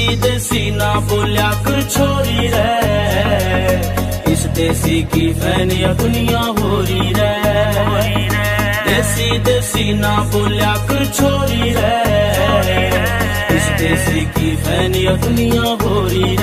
देसी ना बोलिया कर छोरी रे, इस देसी की फैन या दुनिया हो रही रे। देसी देसी ना बोलिया कर छोरी रे, इस देसी की फैन या दुनिया हो रही